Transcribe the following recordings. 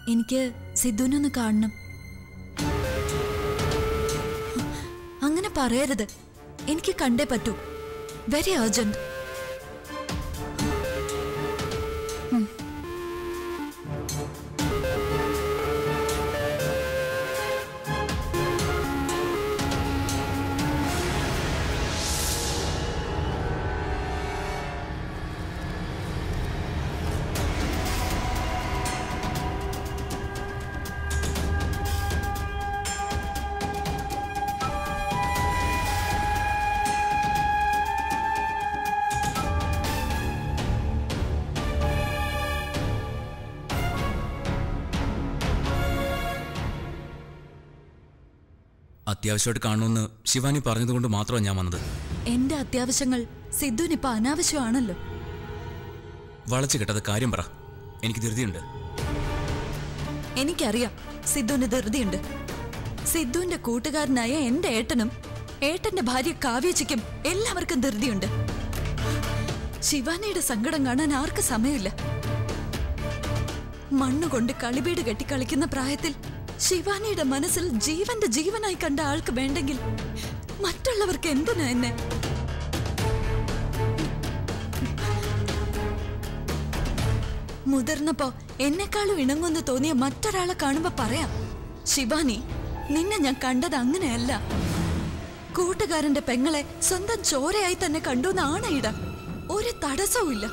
എനിക്ക് സിദ്ധുവിനൊന്ന് കാണണം. അങ്ങനെ പറയരുത്. എനിക്ക് കണ്ടേ പറ്റൂ. Very urgent. അത്യാവശ്യമായിട്ട് കാണുമെന്ന് ശിവാനി പറഞ്ഞതുകൊണ്ട് മാത്രമാണ് ഞാൻ വന്നത്. എന്റെ അത്യാവശ്യങ്ങൾ സിദ്ധുവിനിപ്പോ അനാവശ്യമാണല്ലോ. വളച്ചു കെട്ടത് കാര്യം പറ. എനിക്ക് ധൃതിയുണ്ട്. എനിക്കറിയാം സിദ്ധുവിന് ധൃതിയുണ്ട്. സിദ്ധുവിന്റെ കൂട്ടുകാരനായ എന്റെ ഏട്ടനും ഏട്ടന്റെ ഭാര്യ കാവ്യച്ചിക്കും എല്ലാവർക്കും ധൃതിയുണ്ട്. ശിവാനിയുടെ സങ്കടം കാണാൻ ആർക്ക് സമയമില്ല. മണ്ണുകൊണ്ട് കളിബീട് കെട്ടി കളിക്കുന്ന പ്രായത്തിൽ ശിവാനിയുടെ മനസ്സിൽ ജീവന്റെ ജീവനായി കണ്ട ആൾക്ക് വേണ്ടെങ്കിൽ മറ്റുള്ളവർക്ക് എന്തിനാ എന്നെ? മുതിർന്നപ്പോ എന്നെക്കാളും ഇണങ്ങുമെന്ന് തോന്നിയ മറ്റൊരാളെ കാണുമ്പോ പറയാം, ശിവാനി, നിന്നെ ഞാൻ കണ്ടത് അങ്ങനെയല്ല. കൂട്ടുകാരന്റെ പെങ്ങളെ സ്വന്തം ചോരയായി തന്നെ കണ്ടുവെന്ന് ആണയിടാം. ഒരു തടസ്സവും ഇല്ല.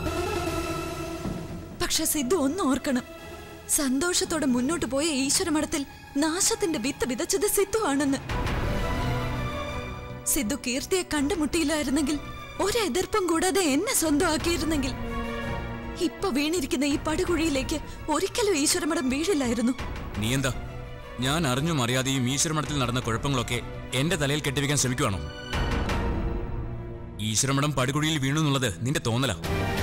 പക്ഷെ സിദ്ധു ഒന്ന് ഓർക്കണം, സന്തോഷത്തോടെ മുന്നോട്ട് പോയ ഈശ്വരമഠത്തിൽ നാശത്തിന്റെ വിത്ത് വിതച്ചത് സിദ്ധു ആണെന്ന്. സിദ്ധു കീർത്തിയെ കണ്ടുമുട്ടിയില്ലായിരുന്നെങ്കിൽ, ഒരെതിർപ്പും കൂടാതെ എന്നെ സ്വന്തമാക്കിയിരുന്നെങ്കിൽ ഇപ്പൊ വീണിരിക്കുന്ന ഈ പടുകുഴിയിലേക്ക് ഒരിക്കലും ഈശ്വരമഠം വീഴില്ലായിരുന്നു. നീ എന്താ ഞാൻ അറിഞ്ഞും അറിയാതെയും ഈശ്വരമഠത്തിൽ നടന്ന കുഴപ്പങ്ങളൊക്കെ എന്റെ തലയിൽ കെട്ടിവെക്കാൻ ശ്രമിക്കുവാണോ? ഈശ്വരമഠം പടുകുഴിയിൽ വീണു എന്നുള്ളത് നിന്റെ തോന്നലാ.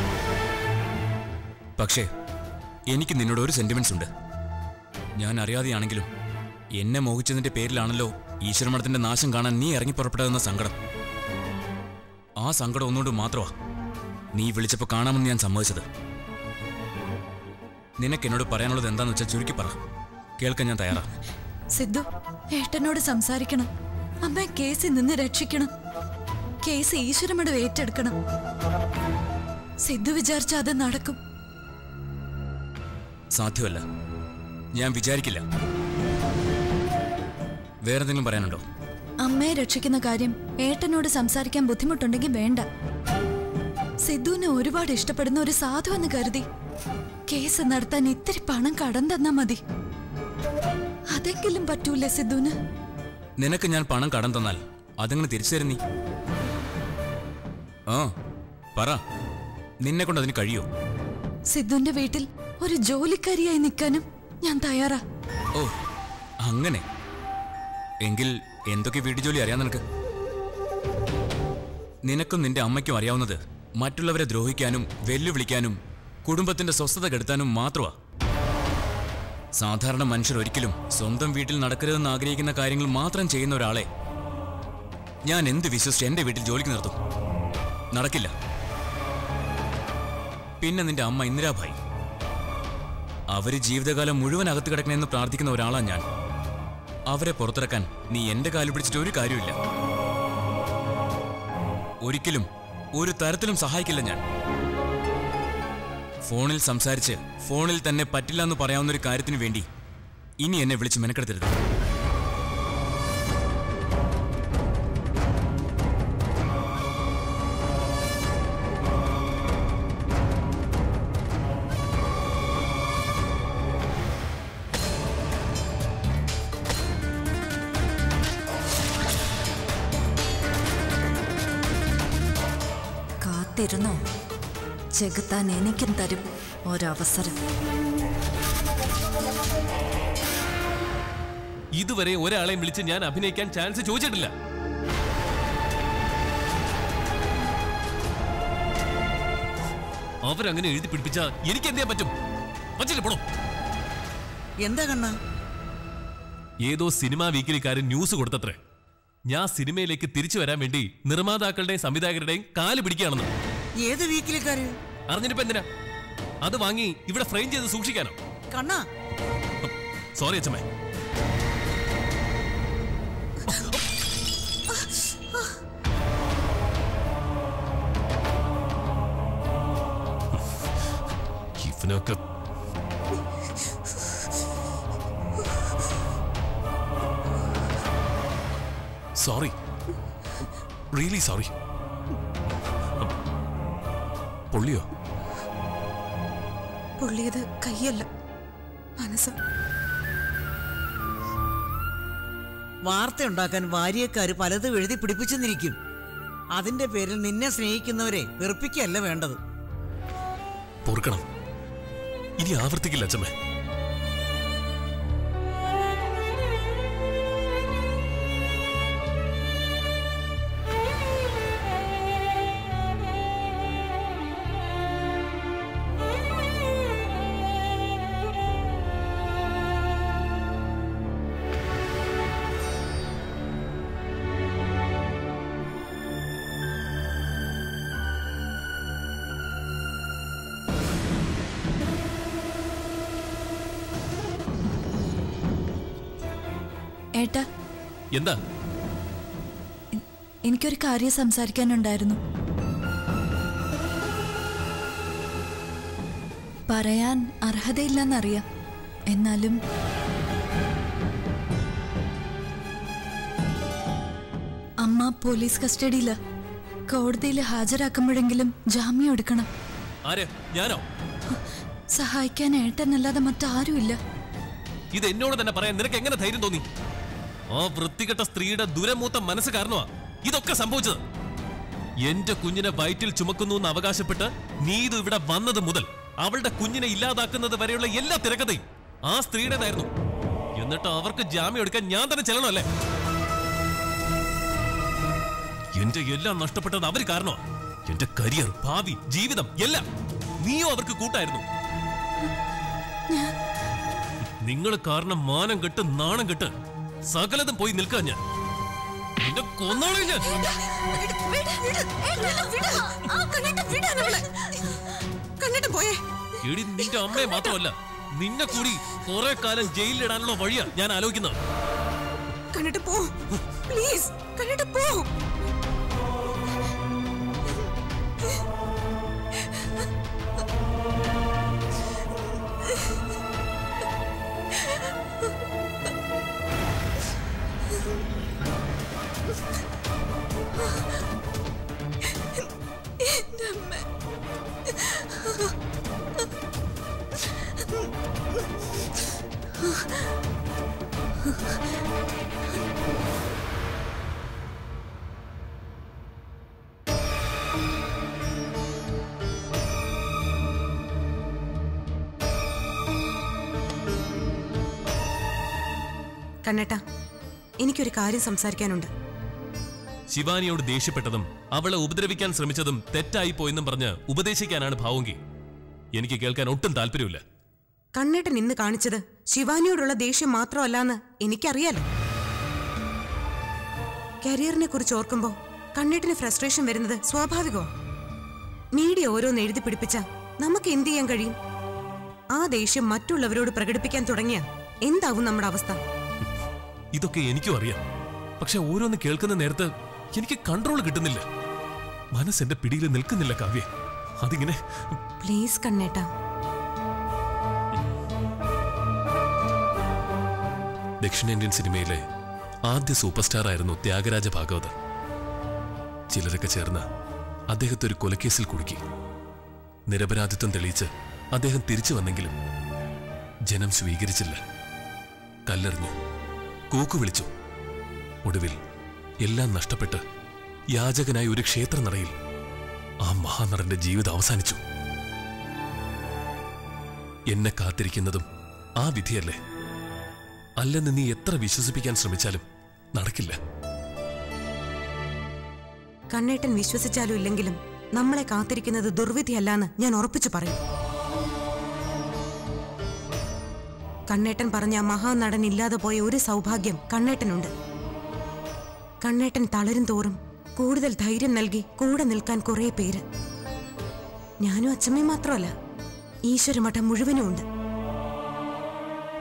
പക്ഷേ എനിക്ക് നിന്നോട് ഒരു സെന്റിമെന്റ്സ് ഉണ്ട്. ഞാൻ അറിയാതെയാണെങ്കിലും എന്നെ മോഹിച്ചതിന്റെ പേരിലാണല്ലോ ഈശ്വരമഠത്തിന്റെ നാശം കാണാൻ നീ ഇറങ്ങിപ്പുറപ്പെട്ടതെന്ന സങ്കടം. ആ സങ്കടം ഒന്നുകൊണ്ട് മാത്രമാ നീ വിളിച്ചപ്പോ കാണാമെന്ന് ഞാൻ സമ്മതിച്ചത്. നിനക്ക് എന്നോട് പറയാനുള്ളത് എന്താന്ന് വെച്ചാൽ ചുരുക്കി പറ. കേൾക്കാൻ ഞാൻ തയ്യാറാ. സിദ്ധു, ഏട്ടനോട് സംസാരിക്കണം. അമ്മയെ കേസിൽ നിന്ന് രക്ഷിക്കണം. കേസ് ഈശ്വരമഠം ഏറ്റെടുക്കണം. സിദ്ധു വിചാരിച്ച അത് നടക്കും. സാധ്യമല്ല. ഞാൻ വിചാരിക്കില്ല. വേറെന്തെങ്കിലും പറയാനുണ്ടോ? അമ്മയെ രക്ഷിക്കുന്ന കാര്യം ഏട്ടനോട് സംസാരിക്കാൻ ബുദ്ധിമുട്ടുണ്ടെങ്കിൽ വേണ്ട. സിദ്ധുവിനെ ഒരുപാട് ഇഷ്ടപ്പെടുന്ന ഒരു സാധു എന്ന് കരുതി കേസ് നടത്താൻ ഇത്തിരി പണം കടം തന്നാ മതി. അതെങ്കിലും പറ്റൂലേ സിദ്ധുവിന്? നിനക്ക് ഞാൻ പണം കടം തന്നാൽ അതെങ്ങനെ തിരിച്ചു തരും നീ? ആ പറ, നിന്നെ കൊണ്ട് അതിന് കഴിയോ? സിദ്ധുവിന്റെ വീട്ടിൽ ഒരു ജോലിക്കാരിയായി നിൽക്കാനും ഞാൻ തയ്യാറാ. ഓ അങ്ങനെ. എങ്കിൽ എന്തൊക്കെ വീട്ടു ജോലി അറിയാം നിനക്ക്? നിനക്കും നിന്റെ അമ്മയ്ക്കും അറിയാവുന്നത് മറ്റുള്ളവരെ ദ്രോഹിക്കാനും വെല്ലുവിളിക്കാനും കുടുംബത്തിന്റെ സ്വസ്ഥത കെടുത്താനും മാത്രമാ. സാധാരണ മനുഷ്യർ ഒരിക്കലും സ്വന്തം വീട്ടിൽ നടക്കരുതെന്ന് ആഗ്രഹിക്കുന്ന കാര്യങ്ങൾ മാത്രം ചെയ്യുന്ന ഒരാളെ ഞാൻ എന്ത് വിശ്വസിച്ച് എന്റെ വീട്ടിൽ ജോലിക്ക് നിർത്തും? നടക്കില്ല. പിന്നെ നിന്റെ അമ്മ ഇന്ദിരാഭായി, അവര് ജീവിതകാലം മുഴുവൻ അകത്ത് കിടക്കണമെന്ന് പ്രാർത്ഥിക്കുന്ന ഒരാളാ ഞാൻ. അവരെ പുറത്തിറക്കാൻ നീ എന്റെ കാല് പിടിച്ചിട്ട് ഒരു കാര്യമില്ല. ഒരിക്കലും ഒരു തരത്തിലും സഹായിക്കില്ല ഞാൻ. ഫോണിൽ സംസാരിച്ച് ഫോണിൽ തന്നെ പറ്റില്ല എന്ന് പറയാവുന്ന ഒരു കാര്യത്തിന് വേണ്ടി ഇനി എന്നെ വിളിച്ച് മെനക്കെടുത്തരുത്. കാത്തിരുന്നോ, ചെകുത്താൻ എനിക്കും തരും ഒരവസരം. ഇതുവരെ ഒരാളെയും വിളിച്ച് ഞാൻ അഭിനയിക്കാൻ ചാൻസ് ചോദിച്ചിട്ടില്ല. അവരങ്ങനെ എഴുതി പിടിപ്പിച്ചാ എനിക്ക് എന്ത് ചെയ്യാൻ പറ്റും? പറ്റില്ല, പോണോ? എന്താ കണ്ണ? ഏതോ സിനിമാ വീക്കിലിക്കാരൻ ന്യൂസ് കൊടുത്തത്രേ, ഞാൻ സിനിമയിലേക്ക് തിരിച്ചു വരാൻ വേണ്ടി നിർമ്മാതാക്കളുടെയും സംവിധായകരുടെയും കാല് പിടിക്കുകയാണെന്ന്. ഏത് വീക്കിലിക്കാര്? അറിഞ്ഞിട്ടിപ്പോ എന്തിനാ? അത് വാങ്ങി ഇവിടെ ഫ്രെയിം ചെയ്ത് സൂക്ഷിക്കാനോ? കണ്ണ, സോറി അച്ഛമ്മേ. ഇവനൊക്കെ സോറി, റിയലി സോറി. പൊള്ളിയോ? പൊള്ളിയത് കൈയല്ല, മനസ്സ്. വാർത്തയുണ്ടാക്കാൻ വാരിയക്കാര് പലതും എഴുതി പിടിപ്പിച്ചെന്നിരിക്കും. അതിന്റെ പേരിൽ നിന്നെ സ്നേഹിക്കുന്നവരെ വെറുപ്പിക്കല്ല വേണ്ടത്. പൊറുക്കണം, ഇനി ആവർത്തിക്കില്ല അച്ഛമ്മേ. ഏട്ടാ, എന്താ? എനിക്കൊരു കാര്യം സംസാരിക്കാനുണ്ടായിരുന്നു. പറയാൻ അർഹതയില്ലെന്നറിയാം, എന്നാലും അമ്മ പോലീസ് കസ്റ്റഡിയില. കോടതിയിൽ ഹാജരാക്കുമ്പോഴെങ്കിലും ജാമ്യം എടുക്കണം. ഞാനോ? സഹായിക്കാൻ ഏട്ടനല്ലാതെ മറ്റാരുമില്ല. ഇത് എന്നോട് തന്നെ പറയാൻ നിനക്ക് എങ്ങനെ ധൈര്യം തോന്നി? ആ വൃത്തികെട്ട സ്ത്രീയുടെ ദുരമൂത്ത മനസ്സ് കാരണമാ ഇതൊക്കെ സംഭവിച്ചത്. എന്റെ കുഞ്ഞിനെ വയറ്റിൽ ചുമക്കുന്നു എന്ന് അവകാശപ്പെട്ട് നീതു ഇവിടെ വന്നത് മുതൽ അവളുടെ കുഞ്ഞിനെ ഇല്ലാതാക്കുന്നത് വരെയുള്ള എല്ലാ തിരക്കഥയും ആ സ്ത്രീയുടേതായിരുന്നു. എന്നിട്ട് അവർക്ക് ജാമ്യം എടുക്കാൻ ഞാൻ തന്നെ ചെല്ലണമല്ലേ? എന്റെ എല്ലാം നഷ്ടപ്പെട്ടത് അവര് കാരണമാ. എന്റെ കരിയർ, ഭാവി, ജീവിതം എല്ലാം. നീയോ അവർക്ക് കൂട്ടായിരുന്നു. നിങ്ങൾ കാരണം മാനം കെട്ട് നാണം കെട്ട് സകലതും പോയി നിൽക്കാൻ ഞാൻ നിന്റെ കൊന്നോളെ ഞാൻ. എടി, നിന്റെ അമ്മയെ മാത്രമല്ല നിന്നെ കൂടി കുറെ കാലം ജയിലിലിടാനുള്ള വഴിയാ ഞാൻ ആലോചിക്കുന്നത്. കണ്ടിട്ട് പോ പ്ലീസ്, കണ്ടിട്ട് പോ. കണ്ണേട്ടാ, എനിക്കൊരു കാര്യം സംസാരിക്കാനുണ്ട്. ശിവാനിയോട് ദേഷ്യപ്പെട്ടതും അവളെ ഉപദ്രവിക്കാൻ ശ്രമിച്ചതും തെറ്റായി പോയെന്നും പറഞ്ഞ് ഉപദേശിക്കാനാണ് ഭാവുങ്കി. എനിക്ക് കേൾക്കാൻ ഒട്ടും താല്പര്യമില്ല. കണ്ണേട്ടൻ ഇന്ന് കാണിച്ചത് ശിവാനിയോടുള്ള ദേഷ്യം മാത്രമല്ലാന്ന് എനിക്കറിയാലോ. കരിയറിനെ കുറിച്ച് ഓർക്കുമ്പോ കണ്ണേട്ടന് ഫ്രസ്ട്രേഷൻ വരുന്നത് സ്വാഭാവികമാണ്. മീഡിയ ഓരോന്ന് എഴുതി പിടിപ്പിച്ച നമുക്ക് എന്ത് ചെയ്യാൻ കഴിയും? ആ ദേഷ്യം മറ്റുള്ളവരോട് പ്രകടിപ്പിക്കാൻ തുടങ്ങിയ എന്താവും നമ്മുടെ അവസ്ഥ? ഇതൊക്കെ എനിക്കും അറിയാം. പക്ഷെ ഓരോന്ന് കേൾക്കുന്ന നേരത്ത് എനിക്ക് കൺട്രോൾ കിട്ടുന്നില്ല. മനസ്സെന്റെ പിടിയിൽ നിൽക്കുന്നില്ല കാവ്യ. അതിങ്ങനെ പ്ലീസ് കണ്ണേട്ടാ. ദക്ഷിണേന്ത്യൻ സിനിമയിലെ ആദ്യ സൂപ്പർ സ്റ്റാർ ആയിരുന്നു ത്യാഗരാജ ഭാഗവതർ. ചിലരൊക്കെ ചേർന്ന് അദ്ദേഹത്തെ ഒരു കൊലക്കേസിൽ കുടുക്കി. നിരപരാധിത്വം തെളിയിച്ച് അദ്ദേഹം തിരിച്ചു വന്നെങ്കിലും ജനം സ്വീകരിച്ചില്ല. കല്ലെറിഞ്ഞു, കൂക്കു വിളിച്ചു. ഒടുവിൽ എല്ലാം നഷ്ടപ്പെട്ട് യാചകനായി ഒരു ക്ഷേത്രനടയിൽ ആ മഹാനടന്റെ ജീവിതം അവസാനിച്ചു. എന്നെ കാത്തിരിക്കുന്നതും ആ വിധിയല്ലേ? അല്ലെന്ന് നീ എത്ര വിശ്വസിപ്പിക്കാൻ ശ്രമിച്ചാലും നടക്കില്ല. കണ്ണേട്ടൻ വിശ്വസിച്ചാലും ഇല്ലെങ്കിലും നമ്മളെ കാത്തിരിക്കുന്നത് ദുർവിധിയല്ലാന്ന് ഞാൻ ഉറപ്പിച്ചു പറയും. കണ്ണേട്ടൻ പറഞ്ഞ മഹാനടൻ ഇല്ലാതെ പോയ ഒരു സൗഭാഗ്യം കണ്ണേട്ടനുണ്ട്. കണ്ണേട്ടൻ തളരും തോറും കൂടുതൽ ധൈര്യം നൽകി കൂടെ നിൽക്കാൻ കുറെ പേര്. ഞാനും അച്ഛമ്മയും മാത്രമല്ല, ഈശ്വരമഠം മുഴുവനും ഉണ്ട്.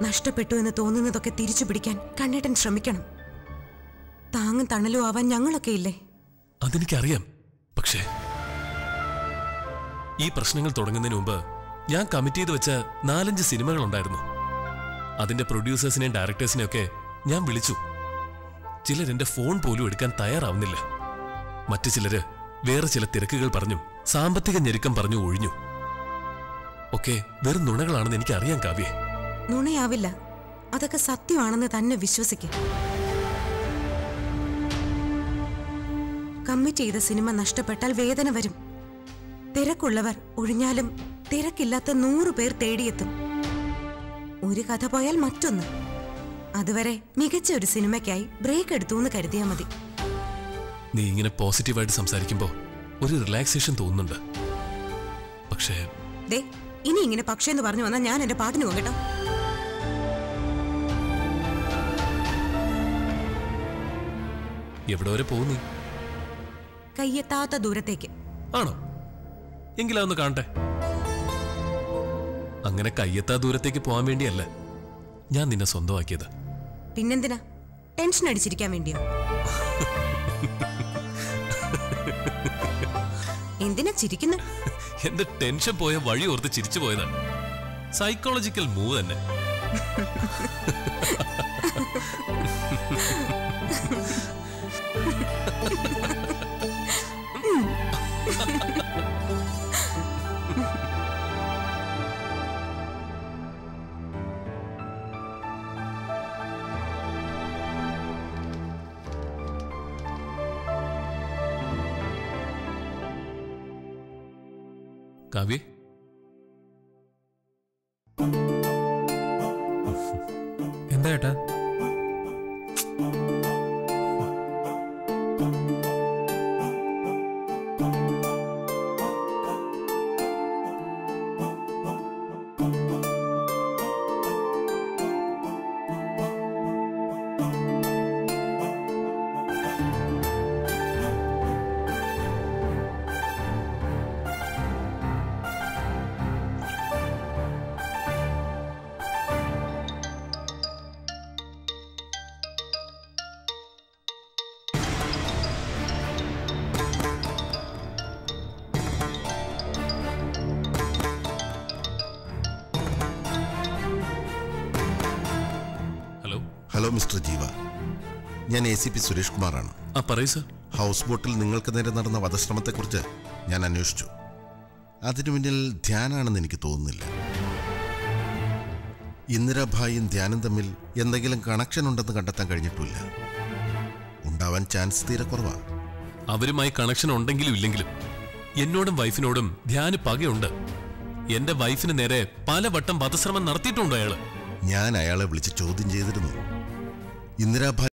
നഷ്ടപ്പെട്ടു എന്ന് തോന്നുന്നതൊക്കെ തിരിച്ചു പിടിക്കാൻ കണ്ണേട്ടൻ ശ്രമിക്കണം. താങ്ങും തണലും ആവാൻ ഞങ്ങളൊക്കെ ഇല്ലേ? അതെനിക്കറിയാം. പക്ഷേ ഈ പ്രശ്നങ്ങൾ തുടങ്ങുന്നതിന് മുമ്പ് ഞാൻ കമ്മിറ്റ് ചെയ്ത് വെച്ച 4-5 സിനിമകളുണ്ടായിരുന്നു. അതിന്റെ പ്രൊഡ്യൂസേഴ്സിനെയും ഡയറക്ടേഴ്സിനെയും ഒക്കെ ഞാൻ വിളിച്ചു. ചിലരെന്റെ ഫോൺ പോലും എടുക്കാൻ തയ്യാറാവുന്നില്ല. മറ്റു ചിലര് വേറെ ചില തിരക്കുകൾ പറഞ്ഞു, സാമ്പത്തിക ഞെരുക്കം പറഞ്ഞു ഒഴിഞ്ഞു. ഒക്കെ വെറും നുണകളാണെന്ന് എനിക്കറിയാം കാവ്യേ. നുണയാവില്ല, അതൊക്കെ സത്യമാണെന്ന് തന്നെ വിശ്വസിക്കും. കമ്മിറ്റ് ചെയ്ത സിനിമ നഷ്ടപ്പെട്ടാൽ വേദന വരും. തിരക്കുള്ളവർ ഒഴിഞ്ഞാലും തിരക്കില്ലാത്ത 100 പേർ തേടിയെത്തും. ഒരു കഥ പോയാൽ മറ്റൊന്ന്. അതുവരെ മികച്ച ഒരു സിനിമയ്ക്കായി ബ്രേക്ക് എടുത്തു എന്ന് കരുതിയാൽ മതി. നീ ഇങ്ങനെ പോസിറ്റീവായിട്ട് സംസാരിക്കുമ്പോ ഒരു റിലാക്സേഷൻ തോന്നുന്നുണ്ട്. പക്ഷേ ദേ, ഇനി ഇങ്ങനെ പക്ഷേന്ന് പറഞ്ഞു വന്നാൽ ഞാൻ എന്റെ പാട്ടിന് പോകും കേട്ടോ. എവിടെ വരെ പോകുന്നു? കയ്യെത്താത്ത ദൂരത്തേക്ക്. ആണോ? എങ്കിലൊന്ന് കാണട്ടെ. അങ്ങനെ കയ്യെത്താ ദൂരത്തേക്ക് പോകാൻ വേണ്ടിയല്ല ഞാൻ നിന്നെ സ്വന്തമാക്കിയത്. പിന്നെന്തിനാ? ടെൻഷൻ അടിച്ചിരിക്കാൻ വേണ്ടിയോ? എന്തിനാ ചിരിക്കുന്നു? എന്റെ ടെൻഷൻ പോയ വഴി ഓർത്ത് ചിരിച്ചു പോയതാണ്. സൈക്കോളജിക്കൽ മൂവ് തന്നെ. കാവ്യ, എന്താ ഏട്ടാ? ഹലോ മിസ്റ്റർ ജീവ, ഞാൻ ACP സുരേഷ് കുമാറാണ്. പറയൂ സർ. ഹൗസ് ബോട്ടിൽ നിങ്ങൾക്ക് നേരെ നടന്ന വധശ്രമത്തെക്കുറിച്ച് ഞാൻ അന്വേഷിച്ചു. അതിനു പിന്നിൽ ധ്യാനാണെന്ന് എനിക്ക് തോന്നുന്നില്ല. ഇന്ദിരാഭായിയും ധ്യാനും തമ്മിൽ എന്തെങ്കിലും കണക്ഷൻ ഉണ്ടെന്ന് കണ്ടെത്താൻ കഴിഞ്ഞിട്ടില്ല. ഉണ്ടാവാൻ ചാൻസ് തീരെ കുറവാണ്. അവരുമായി കണക്ഷൻ ഉണ്ടെങ്കിലും ഇല്ലെങ്കിലും എന്നോടും വൈഫിനോടും ധ്യാന് പകയുണ്ട്. എന്റെ വൈഫിന് നേരെ പലവട്ടം വധശ്രമം നടത്തിയിട്ടുണ്ടോ അയാള്? ഞാൻ അയാളെ വിളിച്ച് ചോദ്യം ചെയ്തിരുന്നു. ഇന്ദിരാഭായി